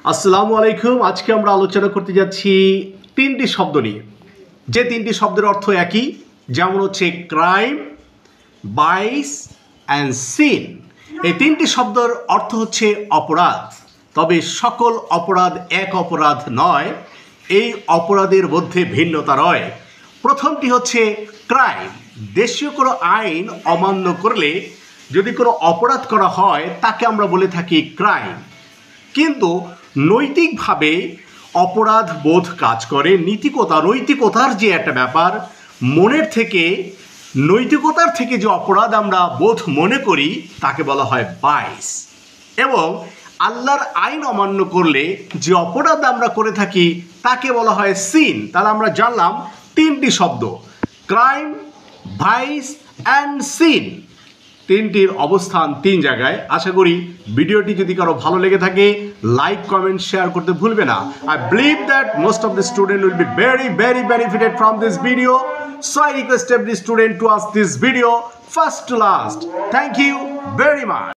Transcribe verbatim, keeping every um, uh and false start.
আসসালামু আলাইকুম। আজকে আমরা আলোচনা করতে যাচ্ছি তিনটি শব্দ নিয়ে, যে তিনটি শব্দের অর্থ একই, যেমন হচ্ছে ক্রাইম, ভাইস অ্যান্ড সিন। এই তিনটি শব্দের অর্থ হচ্ছে অপরাধ, তবে সকল অপরাধ এক অপরাধ নয়, এই অপরাধের মধ্যে ভিন্নতা রয়। প্রথমটি হচ্ছে ক্রাইম। দেশীয় কোনো আইন অমান্য করলে যদি কোনো অপরাধ করা হয় তাকে আমরা বলে থাকি ক্রাইম। কিন্তু নৈতিকভাবে অপরাধ বোধ কাজ করে, নীতিকতা নৈতিকতার যে একটা ব্যাপার, মনের থেকে নৈতিকতার থেকে যে অপরাধ আমরা বোধ মনে করি তাকে বলা হয় ভাইস। এবং আল্লাহর আইন অমান্য করলে যে অপরাধ আমরা করে থাকি তাকে বলা হয় সিন। তাহলে আমরা জানলাম তিনটি শব্দ, ক্রাইম, ভাইস অ্যান্ড সিন। তিনটির অবস্থান তিন জায়গায়। আশা করি ভিডিওটি যদি কারো ভালো লেগে থাকে লাইক, কমেন্ট, শেয়ার করতে ভুলবে না। I believe that most of the student will be very very benefited from this video. So I request every student to watch this video first to last. Thank you very much.